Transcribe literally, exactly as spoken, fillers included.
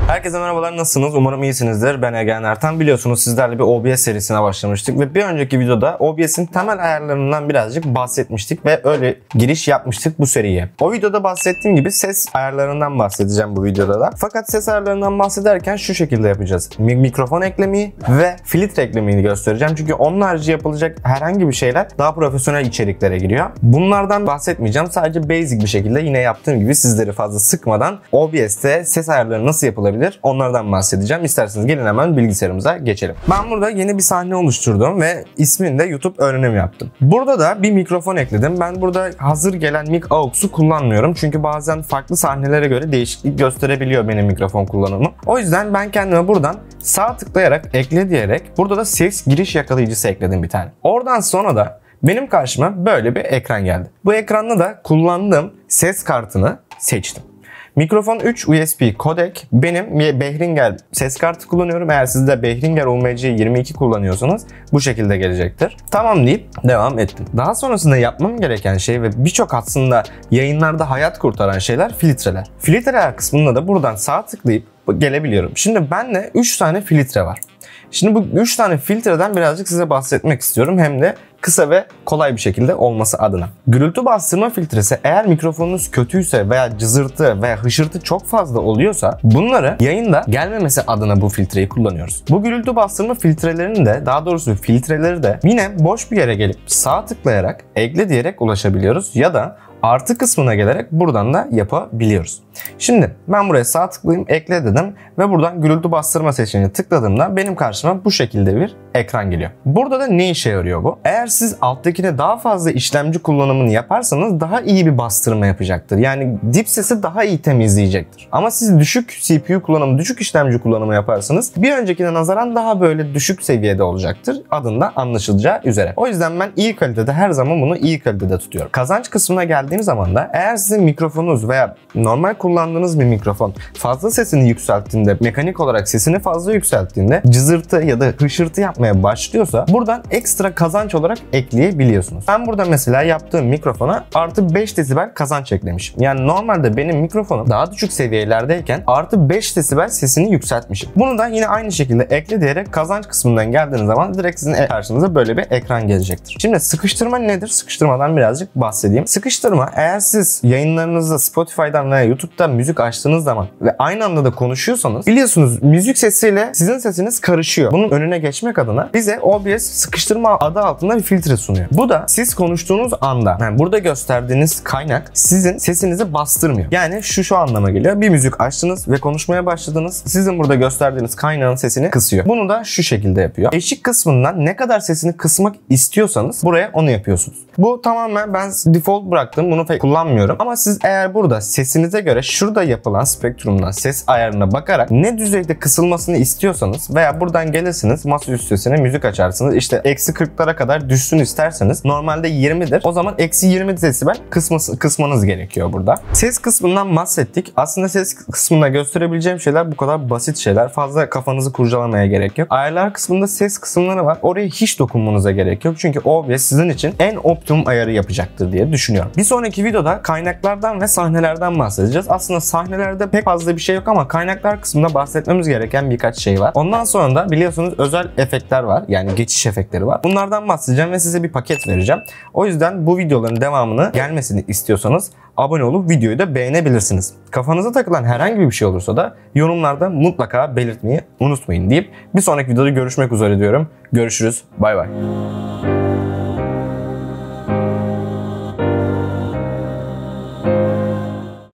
Herkese merhabalar, nasılsınız? Umarım iyisinizdir. Ben Egen Ertan. Biliyorsunuz sizlerle bir O B S serisine başlamıştık ve bir önceki videoda O B S'in temel ayarlarından birazcık bahsetmiştik ve öyle giriş yapmıştık bu seriye. O videoda bahsettiğim gibi ses ayarlarından bahsedeceğim bu videoda da. Fakat ses ayarlarından bahsederken şu şekilde yapacağız. Mikrofon eklemeyi ve filtre eklemeyi göstereceğim. Çünkü onun harici yapılacak herhangi bir şeyler daha profesyonel içeriklere giriyor. Bunlardan bahsetmeyeceğim. Sadece basic bir şekilde yine yaptığım gibi sizleri fazla sıkmadan O B S'te ses ayarları nasıl yapılabilir onlardan bahsedeceğim. İsterseniz gelin hemen bilgisayarımıza geçelim. Ben burada yeni bir sahne oluşturdum ve ismini de YouTube öğrenim yaptım. Burada da bir mikrofon ekledim. Ben burada hazır gelen mic aux'u kullanmıyorum. Çünkü bazen farklı sahnelere göre değişiklik gösterebiliyor benim mikrofon kullanımı. O yüzden ben kendime buradan sağ tıklayarak ekle diyerek burada da ses giriş yakalayıcısı ekledim bir tane. Oradan sonra da benim karşıma böyle bir ekran geldi. Bu ekranda da kullandığım ses kartını seçtim. Mikrofon üç U S B kodek. Benim Behringer ses kartı kullanıyorum. Eğer siz de Behringer U M C yirmi iki kullanıyorsanız bu şekilde gelecektir. Tamam deyip devam ettim. Daha sonrasında yapmam gereken şey ve birçok aslında yayınlarda hayat kurtaran şeyler filtreler. Filtreler kısmında da buradan sağ tıklayıp gelebiliyorum. Şimdi bende üç tane filtre var. Şimdi bu üç tane filtreden birazcık size bahsetmek istiyorum. Hem de kısa ve kolay bir şekilde olması adına. Gürültü bastırma filtresi, eğer mikrofonunuz kötüyse veya cızırtı veya hışırtı çok fazla oluyorsa bunları yayında gelmemesi adına bu filtreyi kullanıyoruz. Bu gürültü bastırma filtrelerini de, daha doğrusu filtreleri de yine boş bir yere gelip sağ tıklayarak ekle diyerek ulaşabiliyoruz ya da artı kısmına gelerek buradan da yapabiliyoruz. Şimdi ben buraya sağ tıklayayım, ekle dedim ve buradan gürültü bastırma seçeneğine tıkladığımda benim karşıma bu şekilde bir ekran geliyor. Burada da ne işe yarıyor bu? Eğer siz alttakine daha fazla işlemci kullanımını yaparsanız daha iyi bir bastırma yapacaktır. Yani dip sesi daha iyi temizleyecektir. Ama siz düşük C P U kullanımı, düşük işlemci kullanımı yaparsanız bir öncekine nazaran daha böyle düşük seviyede olacaktır. Adında anlaşılacağı üzere. O yüzden ben iyi kalitede, her zaman bunu iyi kalitede tutuyorum. Kazanç kısmına geldiğim zaman da eğer sizin mikrofonunuz veya normal kullandığınız bir mikrofon fazla sesini yükselttiğinde, mekanik olarak sesini fazla yükselttiğinde cızırtı ya da hışırtı yapmaya başlıyorsa buradan ekstra kazanç olarak ekleyebiliyorsunuz. Ben burada mesela yaptığım mikrofona artı beş desibel kazanç eklemişim. Yani normalde benim mikrofonum daha düşük seviyelerdeyken artı beş desibel sesini yükseltmişim. Bunu da yine aynı şekilde ekle diyerek kazanç kısmından geldiğiniz zaman direkt sizin karşınıza böyle bir ekran gelecektir. Şimdi sıkıştırma nedir? Sıkıştırmadan birazcık bahsedeyim. Sıkıştırma, eğer siz yayınlarınızda Spotify'dan veya YouTube'da müzik açtığınız zaman ve aynı anda da konuşuyorsanız biliyorsunuz müzik sesiyle sizin sesiniz karışıyor. Bunun önüne geçmek adına bize O B S sıkıştırma adı altında bir filtre sunuyor. Bu da siz konuştuğunuz anda, yani burada gösterdiğiniz kaynak sizin sesinizi bastırmıyor. Yani şu şu anlama geliyor. Bir müzik açtınız ve konuşmaya başladınız. Sizin burada gösterdiğiniz kaynağın sesini kısıyor. Bunu da şu şekilde yapıyor. Eşik kısmından ne kadar sesini kısmak istiyorsanız buraya onu yapıyorsunuz. Bu tamamen ben default bıraktım. Bunu pek kullanmıyorum. Ama siz eğer burada sesinize göre şurada yapılan spektrumdan ses ayarına bakarak ne düzeyde kısılmasını istiyorsanız veya buradan gelirsiniz masaüstü sesine müzik açarsınız. İşte eksi kırklara kadar düşsün isterseniz normalde yirmidir. O zaman eksi yirmi desibel kısması, kısmanız gerekiyor burada. Ses kısmından bahsettik. Aslında ses kısmında gösterebileceğim şeyler bu kadar basit şeyler. Fazla kafanızı kurcalamaya gerek yok. Ayarlar kısmında ses kısımları var. Oraya hiç dokunmanıza gerek yok. Çünkü O B S sizin için en optimum ayarı yapacaktır diye düşünüyorum. Bir sonraki videoda kaynaklardan ve sahnelerden bahsedeceğiz. Aslında sahnelerde pek fazla bir şey yok ama kaynaklar kısmında bahsetmemiz gereken birkaç şey var. Ondan sonra da biliyorsunuz özel efektler var. Yani geçiş efektleri var. Bunlardan bahsedeceğim ve size bir paket vereceğim. O yüzden bu videoların devamını gelmesini istiyorsanız abone olup videoyu da beğenebilirsiniz. Kafanıza takılan herhangi bir şey olursa da yorumlarda mutlaka belirtmeyi unutmayın deyip bir sonraki videoda görüşmek üzere diyorum. Görüşürüz. Bay bay.